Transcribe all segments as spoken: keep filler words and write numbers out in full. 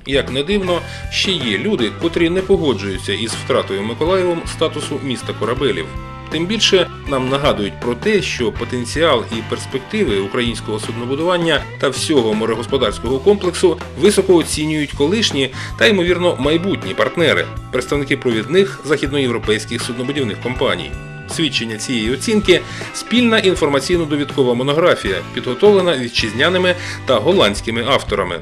Як не дивно, ще є люди, котрі не погоджуються із втратою Миколаєвом статусу міста корабелів. Тим більше нам нагадують про те, що потенціал і перспективи українського суднобудування та всього морегосподарського комплексу високо оцінюють колишні та, ймовірно, майбутні партнери – представники провідних західноєвропейських суднобудівних компаній. Свідчення цієї оцінки – спільна інформаційно-довідкова монографія, підготовлена вітчизняними та голландськими авторами.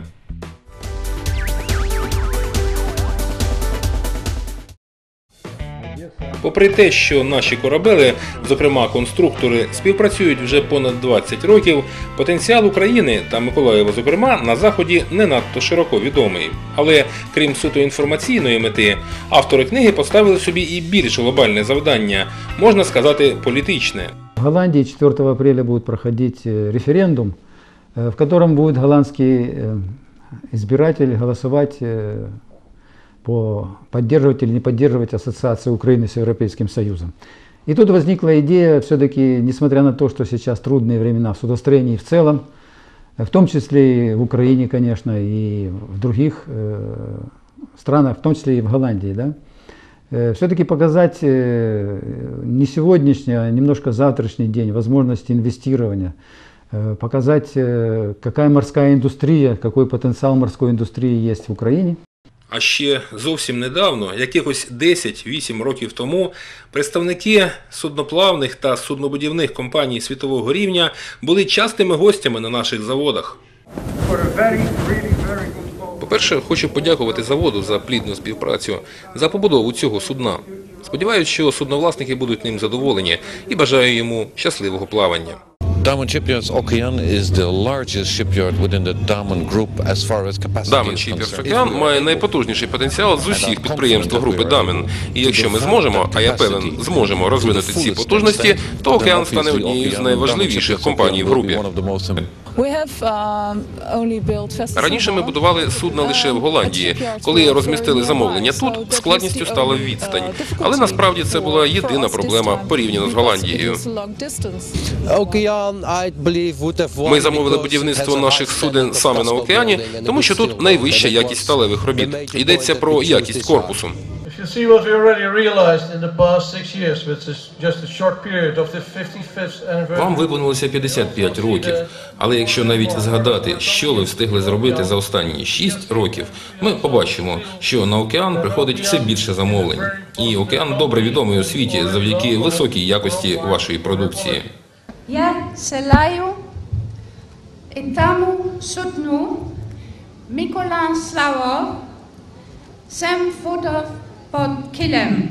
Попри те, що наші корабели, зокрема конструктори, співпрацюють вже понад двадцять років, потенціал України та Миколаєва, зокрема, на Заході не надто широко відомий. Але, крім суто інформаційної мети, автори книги поставили собі і більш глобальне завдання, можна сказати, політичне. В Голландии четвёртого апреля будет проходить референдум, в котором будет голландский избиратель голосовать по поддерживать или не поддерживать ассоциацию Украины с Европейским Союзом. И тут возникла идея, все-таки, несмотря на то, что сейчас трудные времена в судостроении в целом, в том числе и в Украине, конечно, и в других э, странах, в том числе и в Голландии, да, э, все-таки показать э, не сегодняшний, а немножко завтрашний день, возможности инвестирования, э, показать, э, какая морская индустрия, какой потенциал морской индустрии есть в Украине. А ще зовсім недавно, якихось десять-вісім років тому, представники судноплавних та суднобудівних компаній світового рівня були частими гостями на наших заводах. По-перше, хочу подякувати заводу за плідну співпрацю, за побудову цього судна. Сподіваюсь, що судновласники будуть ним задоволені і бажаю йому щасливого плавання. Damen Shipyards Okean is the largest shipyard within the Damen Group as far as capacity Damen Shipyards Okean має найпотужніший потенціал з усіх підприємств групи Damen. І якщо ми зможемо, а я певен, зможемо розвинути ці потужності, то Океан стане однією з найважливіших компаній в групі. Раніше ми будували судна лише в Голландії. Коли розмістили замовлення тут, складністю стала відстань. Але насправді це була єдина проблема порівняно з Голландією. Ми замовили будівництво наших суден саме на Океані, тому що тут найвища якість сталевих робіт. Йдеться про якість корпусу. Вам виповнилося п'ятдесят п'ять років, але якщо навіть згадати, що ви встигли зробити за останні шість років, ми побачимо, що на Океан приходить все більше замовлень. І Океан добре відомий у світі завдяки високій якості вашої продукції. Я селаю етаму судну Миколаєва сем футів під килем.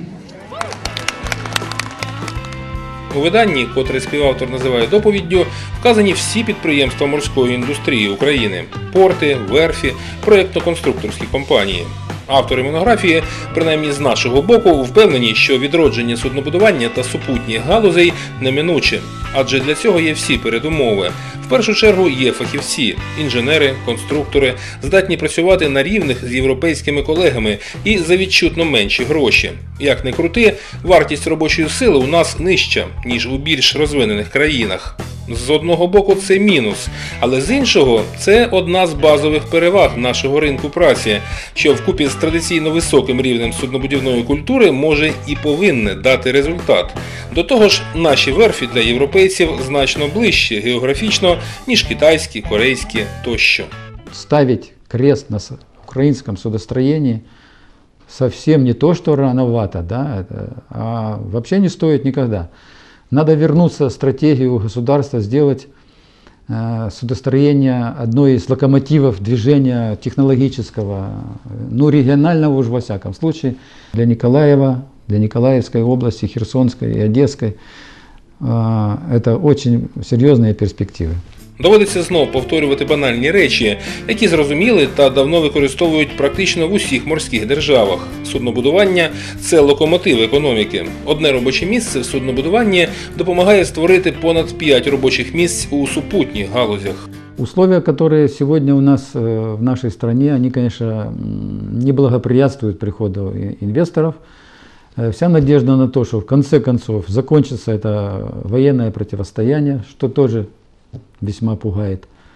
У виданні, котре співавтор називає доповіддю, вказані всі підприємства морської індустрії України – порти, верфі, проєктно-конструкторські компанії. Автори монографії, принаймні з нашого боку, впевнені, що відродження суднобудування та супутніх галузей неминуче. Адже для цього є всі передумови. В першу чергу є фахівці – інженери, конструктори, здатні працювати на рівних з європейськими колегами і за відчутно менші гроші. Як не крути, вартість робочої сили у нас нижча, ніж у більш розвинених країнах. З одного боку це мінус, але з іншого це одна з базових переваг нашого ринку праці, що вкупі з традиційно високим рівнем суднобудівної культури може і повинне дати результат. До того ж, наші верфі для європейців значно ближче географічно, ніж китайські, корейські тощо. Ставить крест на українському судостроєнні совсем не то, что рановато, да, а вообще не стоит никогда. Надо вернуться в стратегию государства, сделать э, судостроение одной из локомотивов движения технологического, ну регионального уж во всяком случае, для Николаева, для Николаевской области, Херсонской и Одесской. Э, это очень серьезные перспективы. Доводиться знов повторювати банальні речі, які зрозуміли та давно використовують практично в усіх морських державах. Суднобудування – це локомотив економіки. Одне робоче місце в суднобудуванні допомагає створити понад п'ять робочих місць у супутніх галузях. Условия, которые сегодня у нас в нашей стране, они, конечно, не благоприятствуют приходу инвесторов. Вся надежда на то, что в конце концов закончится это военное противостояние, что тоже весьма пугает.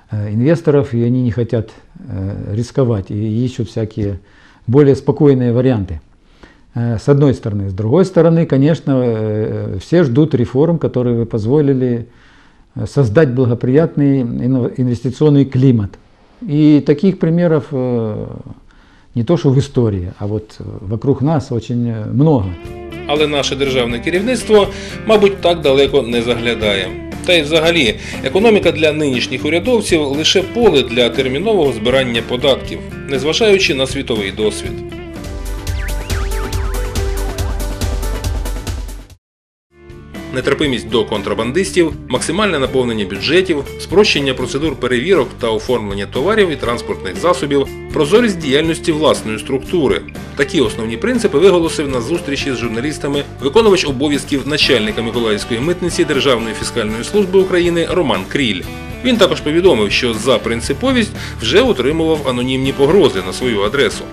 инвесторов, и они не хотят рисковать, и ищут всякие более спокойные варианты. С одной стороны. С другой стороны, конечно, все ждут реформ, которые бы позволили создать благоприятный инвестиционный климат. И таких примеров не то что в истории, а вот вокруг нас очень много. Але наше державне керівництво, мабуть, так далеко не заглядає. Та й взагалі, економіка для нинішніх урядовців – лише поле для термінового збирання податків, незважаючи на світовий досвід. Нетерпимість до контрабандистів, максимальне наповнення бюджетів, спрощення процедур перевірок та оформлення товарів і транспортних засобів, прозорість діяльності власної структури. Такі основні принципи виголосив на зустрічі з журналістами виконувач обов'язків начальника Миколаївської митниці Державної фіскальної служби України Роман Кріль. Він також повідомив, що за принциповість вже отримував анонімні погрози на свою адресу.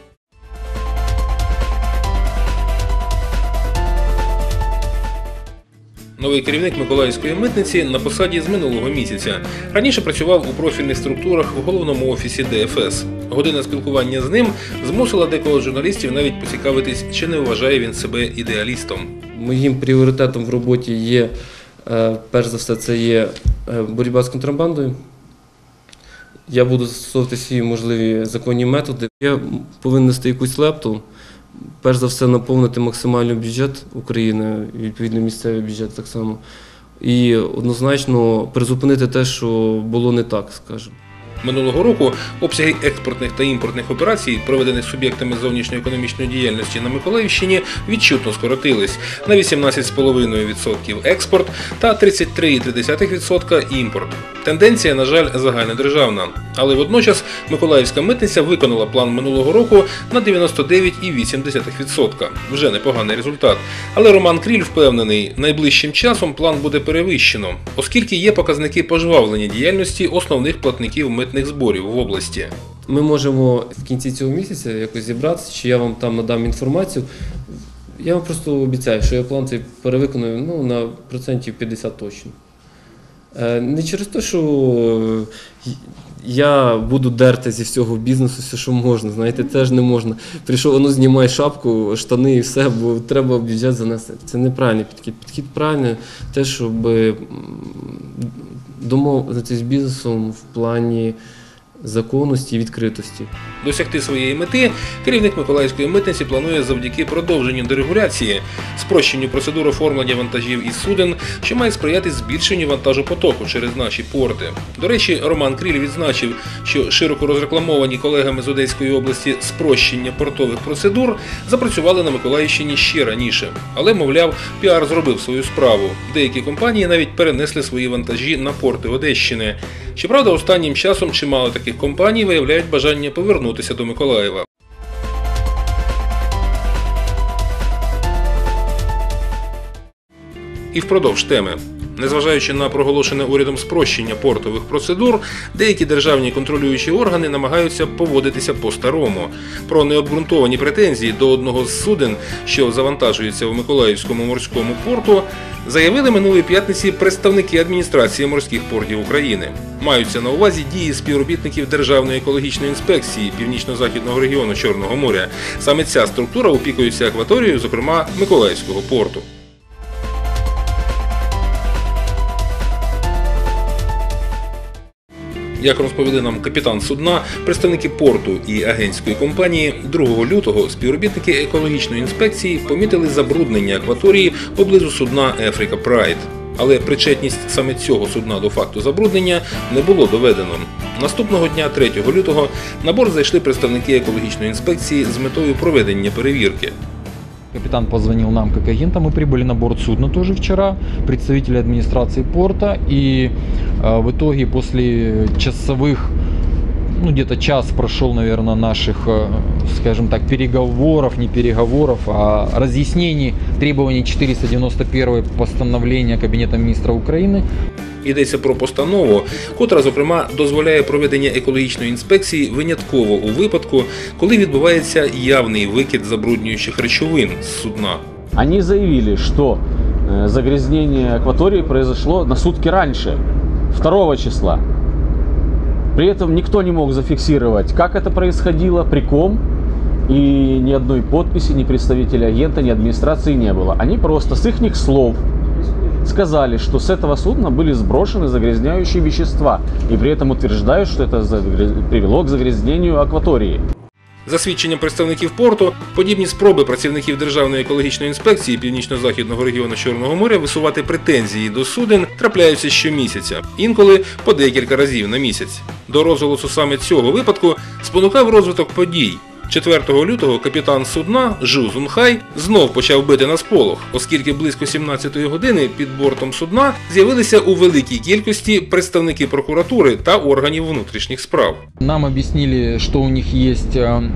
Новий керівник Миколаївської митниці на посаді з минулого місяця. Раніше працював у профільних структурах в головному офісі Де Еф Ес. Година спілкування з ним змусила декого з журналістів навіть поцікавитись, чи не вважає він себе ідеалістом. Моїм пріоритетом в роботі є, перш за все, це є боротьба з контрабандою. Я буду застосовувати всі можливі законні методи. Я повинен нести якусь лепту. Перш за все, наповнити максимально бюджет України, відповідно місцевий бюджет так само. І однозначно призупинити те, що було не так, скажімо. Минулого року обсяги експортних та імпортних операцій, проведених суб'єктами зовнішньоекономічної діяльності на Миколаївщині, відчутно скоротились на вісімнадцять цілих п'ять десятих відсотка експорт та тридцять три цілих три десятих відсотка імпорт. Тенденція, на жаль, загальнодержавна. Але водночас Миколаївська митниця виконала план минулого року на дев'яносто дев'ять цілих вісім десятих відсотка. Вже непоганий результат. Але Роман Кріль впевнений, найближчим часом план буде перевищено, оскільки є показники пожвавлення діяльності основних платників митних зборів в області. Ми можемо в кінці цього місяця якось зібратися, чи я вам там надам інформацію. Я вам просто обіцяю, що я план цей перевиконую ну, на процентів п'ятдесят точно. Не через те, що я буду дерти зі всього бізнесу все, що можна. Знаєте, це ж не можна. Прийшов, ну знімай шапку, штани і все, бо треба бюджет занести. Це неправильний підхід. Підхід правильний те, щоб домовитися з бізнесом в плані законності і відкритості. Досягти своєї мети керівник Миколаївської митниці планує завдяки продовженню дерегуляції, спрощенню процедур оформлення вантажів і суден, що має сприяти збільшенню вантажопотоку через наші порти. До речі, Роман Кріль відзначив, що широко розрекламовані колегами з Одеської області спрощення портових процедур запрацювали на Миколаївщині ще раніше. Але, мовляв, піар зробив свою справу. Деякі компанії навіть перенесли свої вантажі на порти Одещини. Щоправда, останнім часом чимало таких компаній виявляють бажання повернутися до Миколаєва. І впродовж теми. Незважаючи на проголошене урядом спрощення портових процедур, деякі державні контролюючі органи намагаються поводитися по-старому. Про необґрунтовані претензії до одного з суден, що завантажується в Миколаївському морському порту, заявили минулої п'ятниці представники адміністрації морських портів України. Маються на увазі дії співробітників Державної екологічної інспекції Північно-Західного регіону Чорного моря. Саме ця структура опікується акваторією, зокрема, Миколаївського порту. Як розповіли нам капітан судна, представники порту і агентської компанії, другого лютого співробітники екологічної інспекції помітили забруднення акваторії поблизу судна Africa Pride. Але причетність саме цього судна до факту забруднення не було доведено. Наступного дня, третього лютого, на борт зайшли представники екологічної інспекції з метою проведення перевірки. Капитан позвонил нам как агентам, мы прибыли на борт судна тоже вчера, представители администрации порта, и э, в итоге после часовых, ну где-то час прошел, наверное, наших, э, скажем так, переговоров, не переговоров, а разъяснений требований четыреста девяносто первого постановления Кабинета министров Украины. Йдеться про постанову, котра, зокрема, дозволяє проведення екологічної інспекції винятково у випадку, коли відбувається явний викид забруднюючих речовин з судна. Они заявили, что загрязнение акватории произошло на сутки раньше, второго числа. При этом никто не мог зафиксировать, как это происходило, при ком, и ни одной подписи, ни представителя агента, ни администрации не было. Они просто с их слов сказали, что с этого судна были сброшены загрязняющие вещества, и при этом утверждают, что это привело к загрязнению акватории. За свідченням представників порту, подібні спроби працівників Державної екологічної інспекції Північно-Західного регіону Чорного моря висувати претензії до суден трапляються щомісяця, інколи по декілька разів на місяць. До розголосу саме цього випадку спонукав розвиток подій. четвертого лютого капітан судна Жу Зунхай знов почав бити на сполох, оскільки близько сімнадцятої години під бортом судна з'явилися у великій кількості представники прокуратури та органів внутрішніх справ. Нам объяснили, что у них есть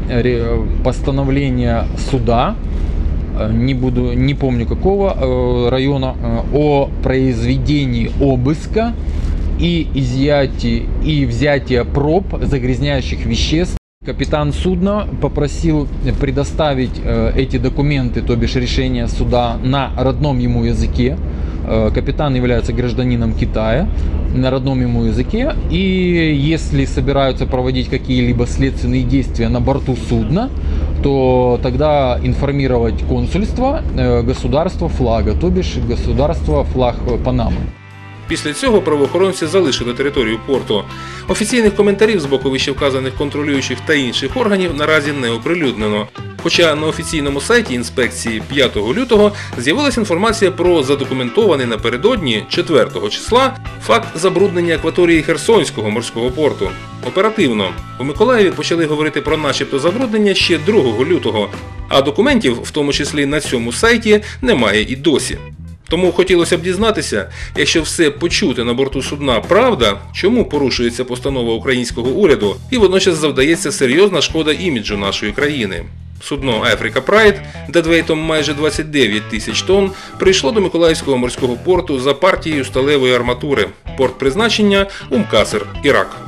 постановление суда, не буду, не помню какого района, о произведении обыска и изъятии и взятия проб загрязняющих веществ. Капитан судна попросил предоставить эти документы, то бишь решение суда, на родном ему языке. Капитан является гражданином Китая, на родном ему языке. И если собираются проводить какие-либо следственные действия на борту судна, то тогда информировать консульство государства флага, то бишь государство флаг Панамы. Після цього правоохоронці залишили територію порту. Офіційних коментарів з боку вищевказаних контролюючих та інших органів наразі не оприлюднено. Хоча на офіційному сайті інспекції п'ятого лютого з'явилася інформація про задокументований напередодні четвертого числа факт забруднення акваторії Херсонського морського порту. Оперативно. У Миколаєві почали говорити про начебто забруднення ще другого лютого, а документів, в тому числі на цьому сайті, немає і досі. Тому хотілося б дізнатися, якщо все почуте на борту судна правда, чому порушується постанова українського уряду і водночас завдається серйозна шкода іміджу нашої країни. Судно Africa Pride, дедвейтом майже двадцять дев'ять тисяч тонн, прийшло до Миколаївського морського порту за партією сталевої арматури. Порт призначення – Умкасер, Ірак.